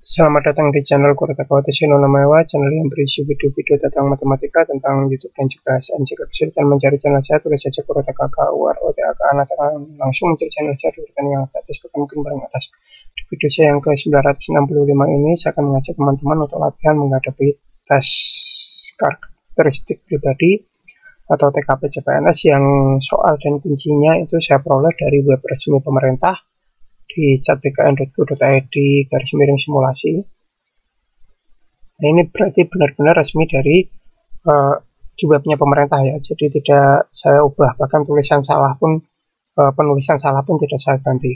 Selamat datang di channel Kurtakawati Sinonamaewa, channel yang berisi video-video tentang matematika, tentang YouTube dan juga ASN. Jika kesulitan mencari channel saya, tulis saja Kurtakawati langsung mencari channel saya di urutan yang atas, mungkin paling atas. Di video saya yang ke-965 ini, saya akan mengajak teman-teman untuk latihan menghadapi tes karakteristik pribadi atau TKP CPNS yang soal dan kuncinya itu saya peroleh dari web resmi pemerintah di chatbkn.go.id/simulasi. Nah, ini berarti benar-benar resmi dari di webnya pemerintah ya, jadi tidak saya ubah, bahkan penulisan salah pun tidak saya ganti.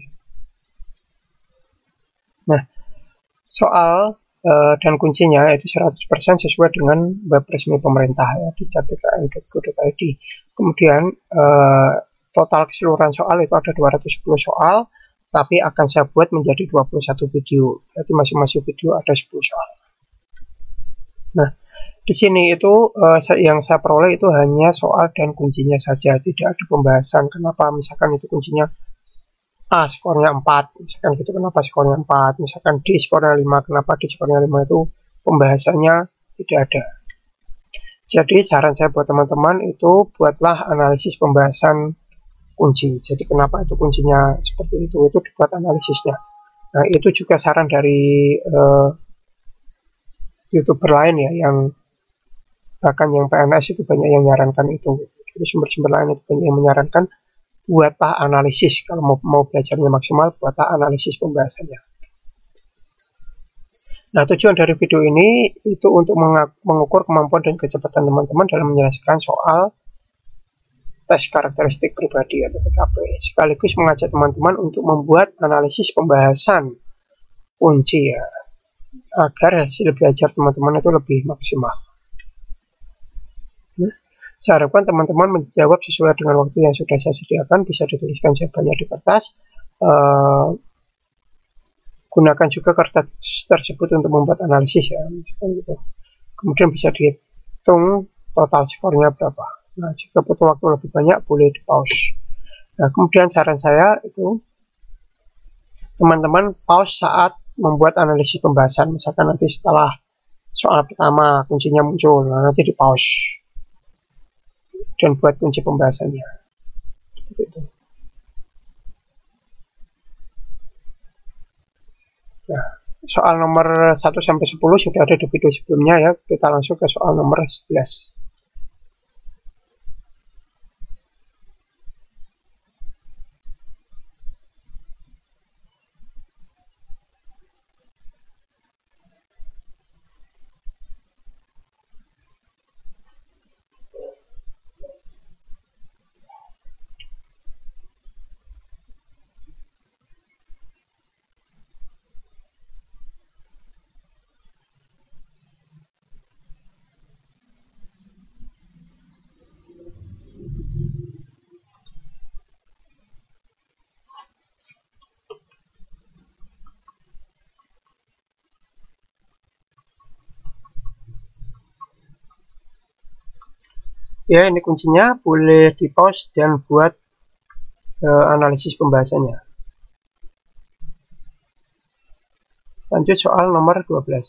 Nah, soal dan kuncinya itu 100% sesuai dengan web resmi pemerintah ya, di chatbkn.go.id. Kemudian total keseluruhan soal itu ada 210 soal, tapi akan saya buat menjadi 21 video. Jadi masing-masing video ada 10 soal. Nah, di sini itu yang saya peroleh itu hanya soal dan kuncinya saja, tidak ada pembahasan kenapa misalkan itu kuncinya A skornya 4, misalkan gitu, kenapa skornya 4, misalkan D skornya 5, kenapa D skornya 5, itu pembahasannya tidak ada. Jadi saran saya buat teman-teman itu buatlah analisis pembahasan kunci. Jadi kenapa itu kuncinya seperti itu dibuat analisisnya. Nah, itu juga saran dari YouTuber lain ya, yang bahkan yang PNS itu banyak yang menyarankan itu. Jadi sumber-sumber lain itu banyak yang menyarankan buatlah analisis, kalau mau belajarnya maksimal, buatlah analisis pembahasannya. Nah, tujuan dari video ini itu untuk mengukur kemampuan dan kecepatan teman-teman dalam menyelesaikan soal tes karakteristik pribadi atau TKP, sekaligus mengajak teman-teman untuk membuat analisis pembahasan kunci ya, agar hasil belajar teman-teman itu lebih maksimal. Nah, saya harapkan teman-teman menjawab sesuai dengan waktu yang sudah saya sediakan. Bisa dituliskan jawabannya di kertas. Gunakan juga kertas tersebut untuk membuat analisis ya, gitu. Kemudian bisa dihitung total skornya berapa. Nah, jika butuh waktu lebih banyak boleh di pause. Nah, kemudian saran saya itu teman-teman pause saat membuat analisis pembahasan. Misalkan nanti setelah soal pertama kuncinya muncul, nah nanti di pause dan buat kunci pembahasannya. Seperti itu. Nah, soal nomor 1-10 sudah ada di video sebelumnya ya. Kita langsung ke soal nomor 11. Ya, ini kuncinya, boleh di pause dan buat analisis pembahasannya. Lanjut soal nomor 12.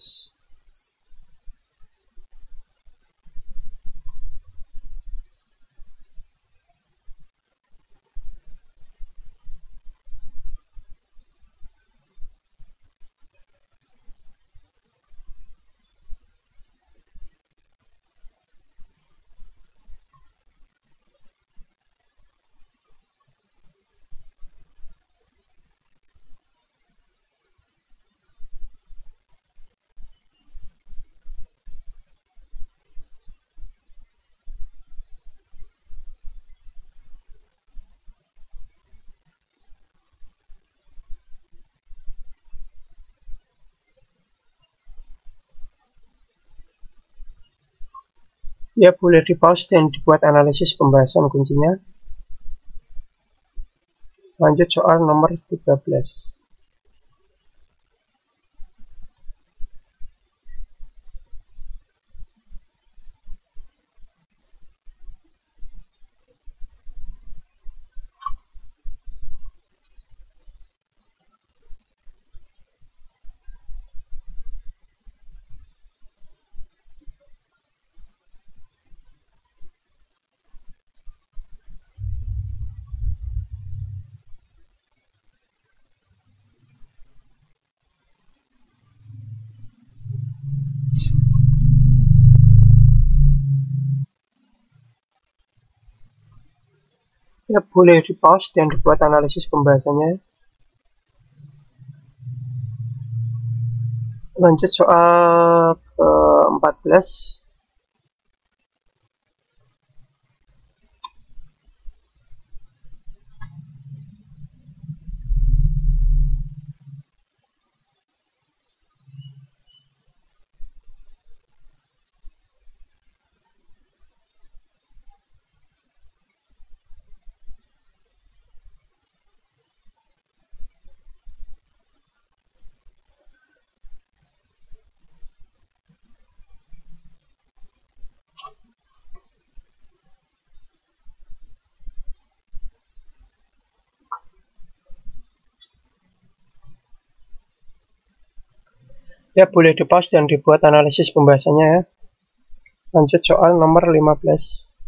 Ya, boleh di pause dan dibuat analisis pembahasan kuncinya. Lanjut soal nomor 13. Ya, boleh di pause dan dibuat analisis pembahasannya. Lanjut soal ke-14. Ya, boleh di pause dan dibuat analisis pembahasannya ya. Lanjut soal nomor 15.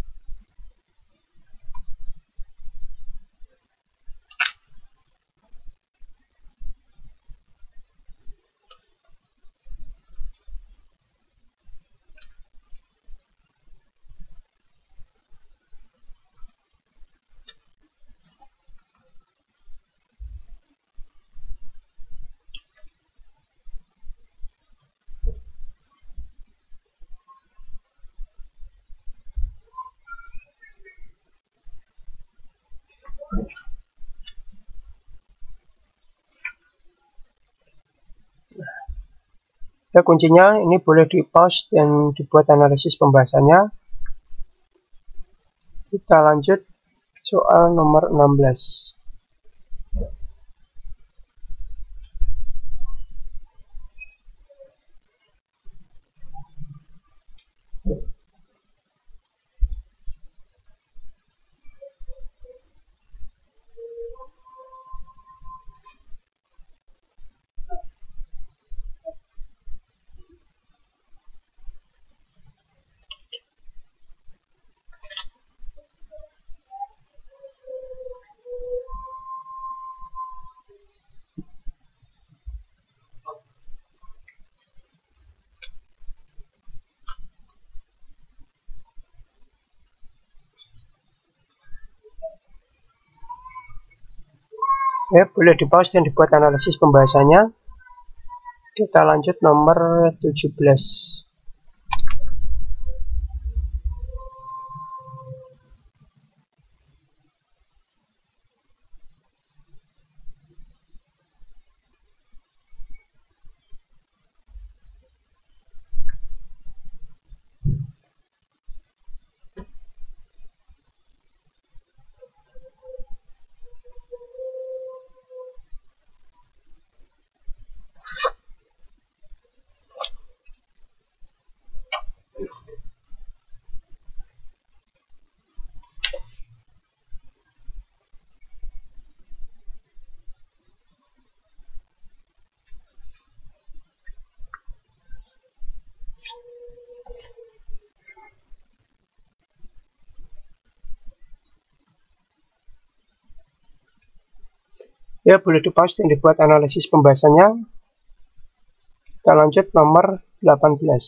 Ya, kuncinya ini boleh di pause dan dibuat analisis pembahasannya. Kita lanjut soal nomor 16. Ya, boleh di pause dan dibuat analisis pembahasannya. Kita lanjut nomor 17. Ya, boleh di pause dan dibuat analisis pembahasannya. Kita lanjut nomor 18.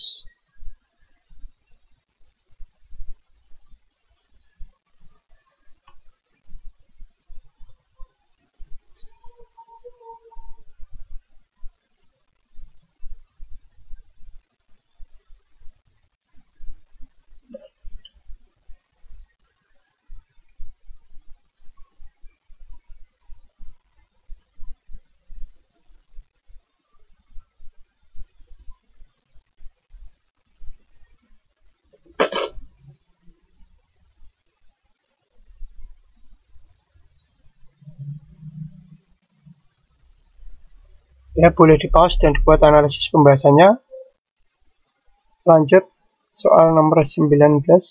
Ya, boleh di pause dan dibuat analisis pembahasannya. Lanjut soal nomor 19.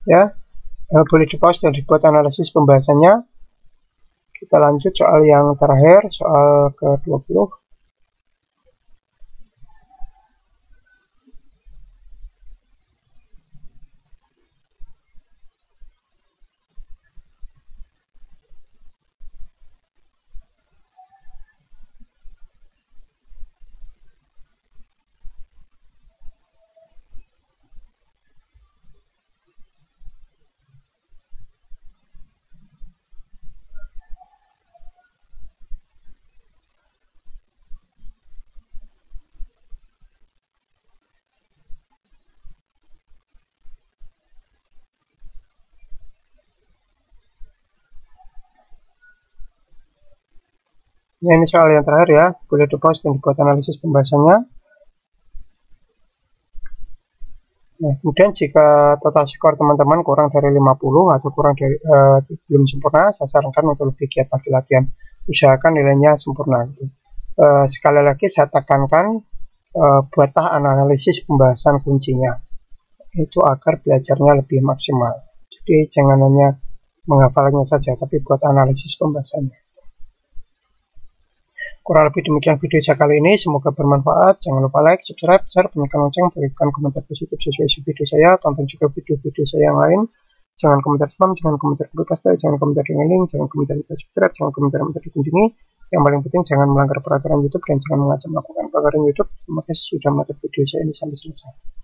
ya. Boleh di pause dan dibuat analisis pembahasannya. Kita lanjut soal yang terakhir, soal ke-20. Ya, ini soal yang terakhir ya, boleh di pause dan dibuat analisis pembahasannya. Nah, kemudian jika total skor teman-teman kurang dari 50 atau kurang dari belum sempurna, saya sarankan untuk lebih giat lagi latihan. Usahakan nilainya sempurna. Gitu. Sekali lagi saya tekankan, buatlah analisis pembahasan kuncinya. Itu agar belajarnya lebih maksimal. Jadi jangan hanya menghafalnya saja, tapi buat analisis pembahasannya. Kurang lebih demikian video saya kali ini, semoga bermanfaat. Jangan lupa like, subscribe, share, bunyikan lonceng, berikan komentar positif sesuai isi video saya, tonton juga video-video saya yang lain. Jangan komentar spam, jangan komentar berpasta, jangan komentar dengan link, jangan komentar tidak subscribe, jangan komentar minta dikunjungi. Yang paling penting jangan melanggar peraturan YouTube dan jangan mengajak melakukan pelanggaran YouTube. Terima kasih sudah menonton video saya ini sampai selesai.